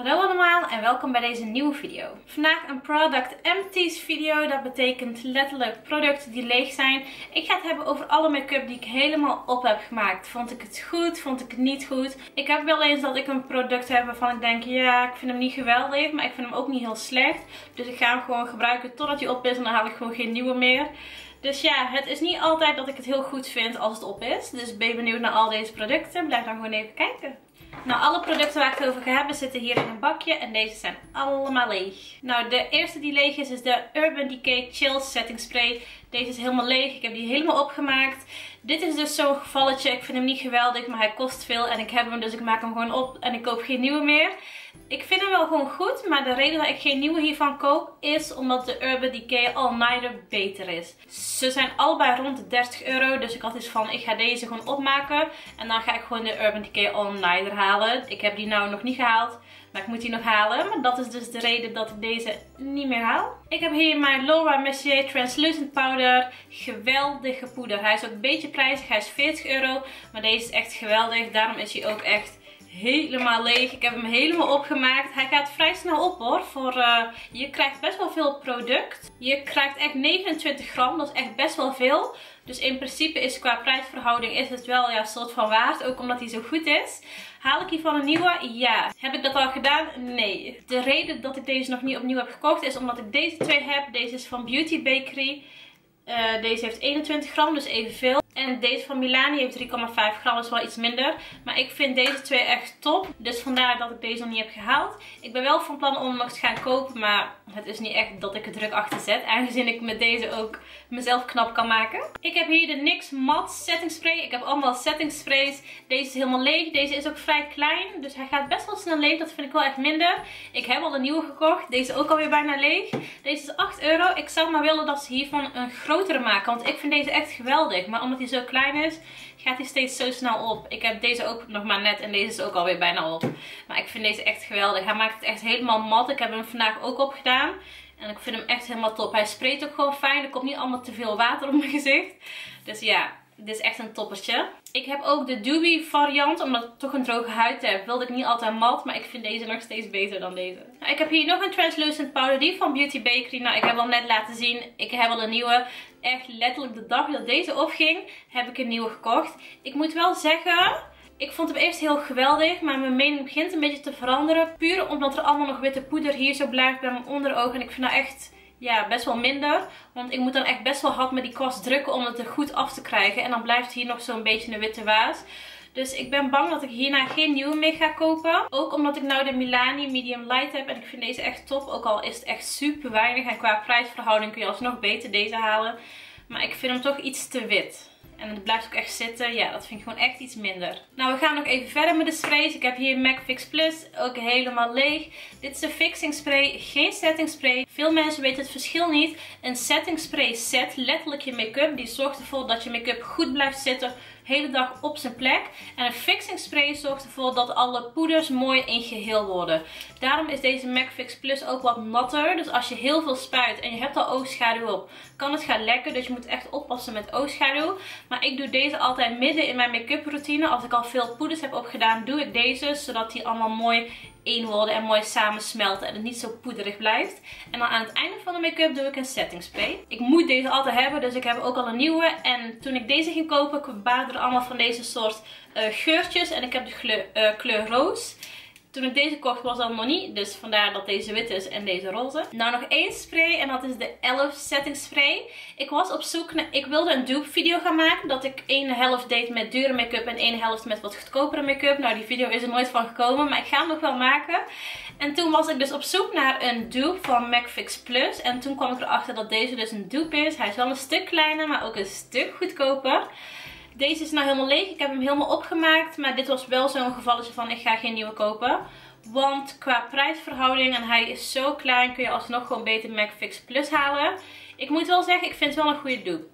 Hallo allemaal en welkom bij deze nieuwe video. Vandaag een product empties video. Dat betekent letterlijk producten die leeg zijn. Ik ga het hebben over alle make-up die ik helemaal op heb gemaakt. Vond ik het goed? Vond ik het niet goed? Ik heb wel eens dat ik een product heb waarvan ik denk, ja, ik vind hem niet geweldig, maar ik vind hem ook niet heel slecht. Dus ik ga hem gewoon gebruiken totdat hij op is en dan haal ik gewoon geen nieuwe meer. Dus ja, het is niet altijd dat ik het heel goed vind als het op is. Dus ben je benieuwd naar al deze producten? Blijf dan gewoon even kijken. Nou, alle producten waar ik het over ga hebben zitten hier in een bakje en deze zijn allemaal leeg. Nou, de eerste die leeg is de Urban Decay Chill Setting Spray. Deze is helemaal leeg. Ik heb die helemaal opgemaakt. Dit is dus zo'n gevalletje. Ik vind hem niet geweldig, maar hij kost veel en ik heb hem, dus ik maak hem gewoon op en ik koop geen nieuwe meer. Ik vind hem wel gewoon goed, maar de reden dat ik geen nieuwe hiervan koop is omdat de Urban Decay All Nighter beter is. Ze zijn allebei rond de 30 euro, dus ik had iets van, ik ga deze gewoon opmaken en dan ga ik gewoon de Urban Decay All Nighter halen. Ik heb die nou nog niet gehaald, maar ik moet die nog halen. Maar dat is dus de reden dat ik deze niet meer haal. Ik heb hier mijn Laura Mercier Translucent Powder. Geweldige poeder. Hij is ook een beetje prijzig. Hij is 40 euro. Maar deze is echt geweldig. Daarom is hij ook echt helemaal leeg. Ik heb hem helemaal opgemaakt. Hij gaat vrij snel op hoor. Je krijgt best wel veel product. Je krijgt echt 29 gram. Dat is echt best wel veel. Dus in principe is qua prijsverhouding is het wel een soort van waard. Ook omdat hij zo goed is. Haal ik hiervan een nieuwe? Ja. Heb ik dat al gedaan? Nee. De reden dat ik deze nog niet opnieuw heb gekocht is omdat ik deze twee heb. Deze is van Beauty Bakery. Deze heeft 21 gram, dus evenveel. En deze van Milani heeft 3,5 gram, dus wel iets minder. Maar ik vind deze twee echt top. Dus vandaar dat ik deze nog niet heb gehaald. Ik ben wel van plan om hem nog te gaan kopen, maar het is niet echt dat ik er druk achter zet. Aangezien ik met deze ook mezelf knap kan maken. Ik heb hier de NYX Matte Setting Spray. Ik heb allemaal setting sprays. Deze is helemaal leeg. Deze is ook vrij klein, dus hij gaat best wel snel leeg. Dat vind ik wel echt minder. Ik heb al een nieuwe gekocht. Deze ook alweer bijna leeg. Deze is 8 euro. Ik zou maar willen dat ze hiervan een grotere maken, want ik vind deze echt geweldig. Maar omdat hij zo klein is, gaat hij steeds zo snel op. Ik heb deze ook nog maar net en deze is ook alweer bijna op. Maar ik vind deze echt geweldig. Hij maakt het echt helemaal mat. Ik heb hem vandaag ook opgedaan. En ik vind hem echt helemaal top. Hij spreekt ook gewoon fijn. Er komt niet allemaal te veel water op mijn gezicht. Dus ja, dit is echt een toppertje. Ik heb ook de Doobie variant. Omdat ik toch een droge huid heb, wilde ik niet altijd mat. Maar ik vind deze nog steeds beter dan deze. Nou, ik heb hier nog een translucent powder. Die van Beauty Bakery. Nou, ik heb al net laten zien. Ik heb al een nieuwe. Echt letterlijk de dag dat deze opging, heb ik een nieuwe gekocht. Ik moet wel zeggen, ik vond hem eerst heel geweldig. Maar mijn mening begint een beetje te veranderen. Puur omdat er allemaal nog witte poeder hier zo blijft bij mijn onderoog. En ik vind dat echt... ja, best wel minder. Want ik moet dan echt best wel hard met die kwast drukken om het er goed af te krijgen. En dan blijft hier nog zo'n beetje een witte waas. Dus ik ben bang dat ik hierna geen nieuwe mee ga kopen. Ook omdat ik nou de Milani Medium Light heb. En ik vind deze echt top. Ook al is het echt super weinig. En qua prijsverhouding kun je alsnog beter deze halen. Maar ik vind hem toch iets te wit. En het blijft ook echt zitten. Ja, dat vind ik gewoon echt iets minder. Nou, we gaan nog even verder met de sprays. Ik heb hier MAC Fix Plus. Ook helemaal leeg. Dit is een fixing spray. Geen setting spray. Veel mensen weten het verschil niet. Een setting spray zet letterlijk je make-up. Die zorgt ervoor dat je make-up goed blijft zitten. De hele dag op zijn plek. En een fixing spray zorgt ervoor dat alle poeders mooi in geheel worden. Daarom is deze MAC Fix Plus ook wat natter. Dus als je heel veel spuit en je hebt al oogschaduw op, kan het gaan lekken. Dus je moet echt oppassen met oogschaduw. Maar ik doe deze altijd midden in mijn make-up routine. Als ik al veel poeders heb opgedaan, doe ik deze. Zodat die allemaal mooi één worden en mooi samensmelten en het niet zo poederig blijft. En dan aan het einde van de make-up doe ik een setting spray. Ik moet deze altijd hebben, dus ik heb ook al een nieuwe. En toen ik deze ging kopen, waren er allemaal van deze soort geurtjes. En ik heb de kleur roos. Toen ik deze kocht was dat nog niet, dus vandaar dat deze wit is en deze roze. Nou, nog één spray en dat is de Elf Setting Spray. Ik was op zoek naar, ik wilde een dupe video gaan maken. Dat ik één helft deed met dure make-up en één helft met wat goedkopere make-up. Nou, die video is er nooit van gekomen, maar ik ga hem nog wel maken. En toen was ik dus op zoek naar een dupe van MAC Fix Plus. En toen kwam ik erachter dat deze dus een dupe is. Hij is wel een stuk kleiner, maar ook een stuk goedkoper. Deze is nou helemaal leeg. Ik heb hem helemaal opgemaakt. Maar dit was wel zo'n gevalletje van ik ga geen nieuwe kopen. Want qua prijsverhouding en hij is zo klein kun je alsnog gewoon beter MAC Fix Plus halen. Ik moet wel zeggen, ik vind het wel een goede dupe.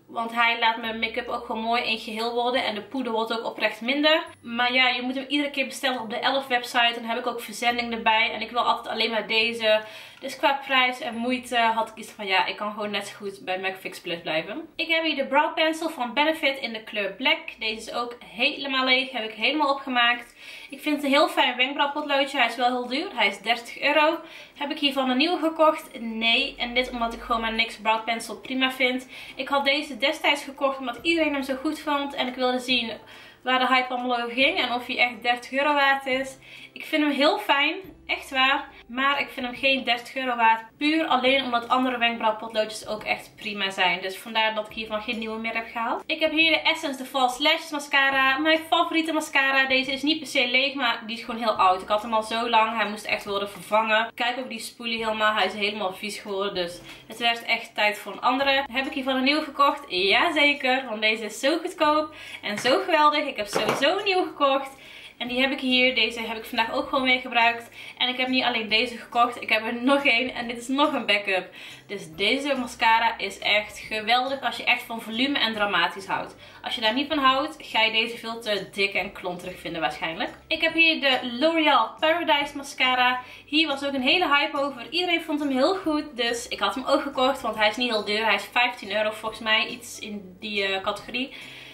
Want hij laat mijn make-up ook gewoon mooi in geheel worden. En de poeder wordt ook oprecht minder. Maar ja, je moet hem iedere keer bestellen op de Elf website. En dan heb ik ook verzending erbij. En ik wil altijd alleen maar deze. Dus qua prijs en moeite had ik iets van ja, ik kan gewoon net zo goed bij MAC Fix Plus blijven. Ik heb hier de Brow Pencil van Benefit in de kleur Black. Deze is ook helemaal leeg. Heb ik helemaal opgemaakt. Ik vind het een heel fijn wenkbrauwpotloodje. Hij is wel heel duur. Hij is 30 euro. Heb ik hiervan een nieuwe gekocht? Nee. En dit omdat ik gewoon mijn NYX Brow Pencil prima vind. Ik had deze destijds gekocht omdat iedereen hem zo goed vond. En ik wilde zien waar de hype allemaal over ging. En of hij echt 30 euro waard is. Ik vind hem heel fijn. Echt waar. Maar ik vind hem geen 30 euro waard. Puur alleen omdat andere wenkbrauwpotloodjes ook echt prima zijn. Dus vandaar dat ik hiervan geen nieuwe meer heb gehaald. Ik heb hier de Essence The False Lashes Mascara. Mijn favoriete mascara. Deze is niet per se leeg, maar die is gewoon heel oud. Ik had hem al zo lang. Hij moest echt worden vervangen. Kijk ook die spoelie helemaal. Hij is helemaal vies geworden. Dus het werd echt tijd voor een andere. Heb ik hiervan een nieuwe gekocht? Jazeker. Want deze is zo goedkoop. En zo geweldig. Ik heb sowieso een nieuwe gekocht. En die heb ik hier. Deze heb ik vandaag ook gewoon weer gebruikt. En ik heb niet alleen deze gekocht. Ik heb er nog één. En dit is nog een backup. Dus deze mascara is echt geweldig als je echt van volume en dramatisch houdt. Als je daar niet van houdt, ga je deze veel te dik en klonterig vinden waarschijnlijk. Ik heb hier de L'Oreal Paradise Mascara. Hier was ook een hele hype over. Iedereen vond hem heel goed. Dus ik had hem ook gekocht. Want hij is niet heel duur. Hij is 15 euro volgens mij. Iets in die categorie.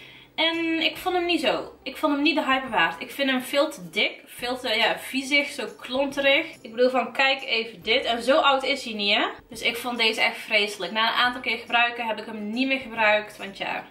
En ik vond hem niet zo. Ik vond hem niet de hype waard. Ik vind hem veel te dik. Veel te viezig. Zo klonterig. Ik bedoel van kijk even dit. En zo oud is hij niet hè. Dus ik vond deze echt vreselijk. Na een aantal keer gebruiken heb ik hem niet meer gebruikt. Want ja.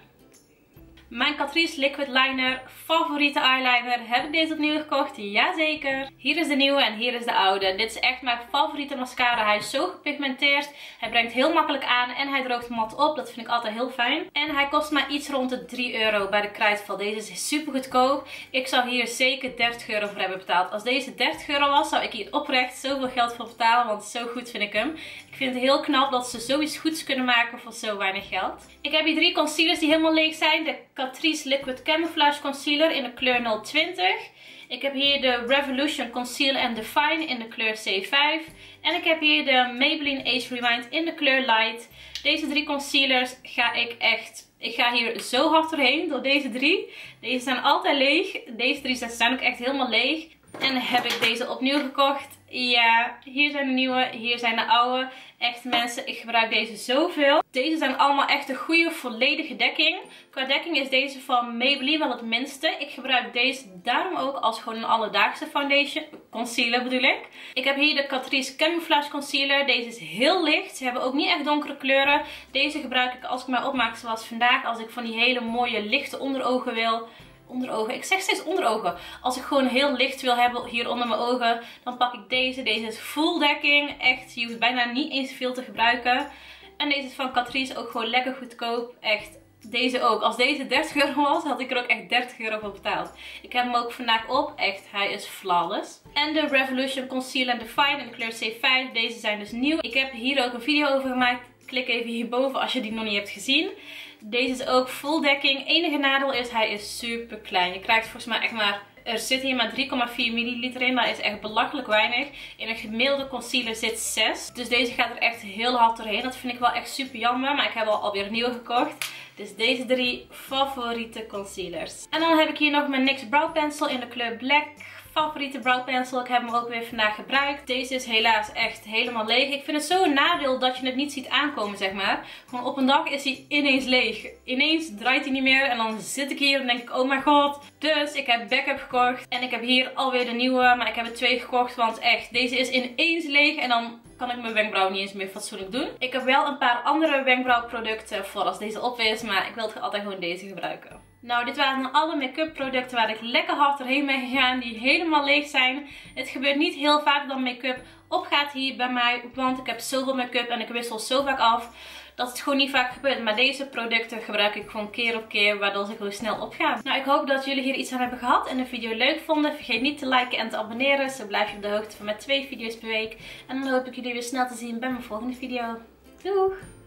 Mijn Catrice Liquid Liner, favoriete eyeliner. Heb ik deze opnieuw gekocht? Jazeker. Hier is de nieuwe en hier is de oude. Dit is echt mijn favoriete mascara. Hij is zo gepigmenteerd. Hij brengt heel makkelijk aan en hij droogt mat op. Dat vind ik altijd heel fijn. En hij kost maar iets rond de 3 euro bij de Kruidvat. Deze is super goedkoop. Ik zou hier zeker 30 euro voor hebben betaald. Als deze 30 euro was, zou ik hier oprecht zoveel geld voor betalen. Want zo goed vind ik hem. Ik vind het heel knap dat ze zoiets goeds kunnen maken voor zo weinig geld. Ik heb hier 3 concealers die helemaal leeg zijn. De Catrice Liquid Camouflage Concealer in de kleur 020. Ik heb hier de Revolution Conceal and Define in de kleur C5. En ik heb hier de Maybelline Age Rewind in de kleur Light. Deze 3 concealers ga ik echt... Ik ga hier zo hard doorheen door deze 3. Deze zijn altijd leeg. Deze 3 zijn ook echt helemaal leeg. En heb ik deze opnieuw gekocht. Ja, hier zijn de nieuwe, hier zijn de oude. Echt mensen, ik gebruik deze zoveel. Deze zijn allemaal echt een goede volledige dekking. Qua dekking is deze van Maybelline wel het minste. Ik gebruik deze daarom ook als gewoon een alledaagse foundation. Concealer bedoel ik. Ik heb hier de Catrice Camouflage Concealer. Deze is heel licht. Ze hebben ook niet echt donkere kleuren. Deze gebruik ik als ik mij opmaak zoals vandaag. Als ik van die hele mooie lichte onderogen wil. Onderogen. Ik zeg steeds onderogen. Als ik gewoon heel licht wil hebben hier onder mijn ogen, dan pak ik deze. Deze is full dekking. Echt, je hoeft bijna niet eens veel te gebruiken. En deze is van Catrice ook gewoon lekker goedkoop. Echt, deze ook. Als deze 30 euro was, had ik er ook echt 30 euro voor betaald. Ik heb hem ook vandaag op. Echt, hij is flawless. En de Revolution Conceal and Define in de kleur C5. Deze zijn dus nieuw. Ik heb hier ook een video over gemaakt. Klik even hierboven als je die nog niet hebt gezien. Deze is ook full dekking. Enige nadeel is, hij is super klein. Je krijgt volgens mij echt maar... Er zit hier maar 3,4 milliliter in. Dat is echt belachelijk weinig. In een gemiddelde concealer zit 6. Dus deze gaat er echt heel hard doorheen. Dat vind ik wel echt super jammer. Maar ik heb alweer een nieuwe gekocht. Dus deze 3 favoriete concealers. En dan heb ik hier nog mijn NYX Brow Pencil in de kleur Black. Favoriete brow pencil. Ik heb hem ook weer vandaag gebruikt. Deze is helaas echt helemaal leeg. Ik vind het zo'n nadeel dat je het niet ziet aankomen, zeg maar. Gewoon op een dag is hij ineens leeg. Ineens draait hij niet meer en dan zit ik hier en denk ik, oh mijn god. Dus ik heb backup gekocht. En ik heb hier alweer de nieuwe, maar ik heb er 2 gekocht. Want echt, deze is ineens leeg en dan kan ik mijn wenkbrauw niet eens meer fatsoenlijk doen. Ik heb wel een paar andere wenkbrauwproducten voor als deze op is. Maar ik wilde altijd gewoon deze gebruiken. Nou, dit waren dan alle make-up producten waar ik lekker hard doorheen ben gegaan. Die helemaal leeg zijn. Het gebeurt niet heel vaak dat make-up opgaat hier bij mij. Want ik heb zoveel make-up en ik wissel zo vaak af. Dat het gewoon niet vaak gebeurt. Maar deze producten gebruik ik gewoon keer op keer. Waardoor ze gewoon snel opgaan. Nou, ik hoop dat jullie hier iets aan hebben gehad. En de video leuk vonden. Vergeet niet te liken en te abonneren. Zo blijf je op de hoogte van mijn 2 video's per week. En dan hoop ik jullie weer snel te zien bij mijn volgende video. Doeg!